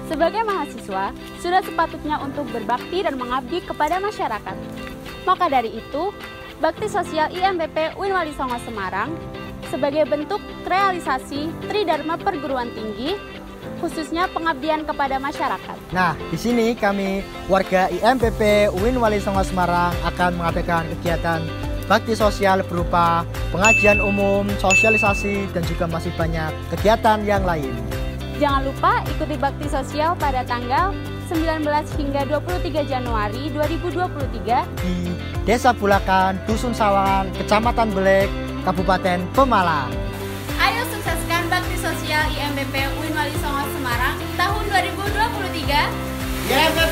Sebagai mahasiswa, sudah sepatutnya untuk berbakti dan mengabdi kepada masyarakat. Maka dari itu, Bakti Sosial IMPP UIN Wali Songo Semarang sebagai bentuk realisasi Tridharma Perguruan Tinggi, khususnya pengabdian kepada masyarakat. Nah, di sini kami warga IMPP UIN Wali Songo Semarang akan mengadakan kegiatan bakti sosial berupa pengajian umum, sosialisasi, dan juga masih banyak kegiatan yang lain. Jangan lupa ikuti bakti sosial pada tanggal 19 hingga 23 Januari 2023 di Desa Bulakan, Dusun Sawangan, Kecamatan Belek, Kabupaten Pemalang. Ayo sukseskan bakti sosial IMPP UIN Wali Songo Semarang tahun 2023.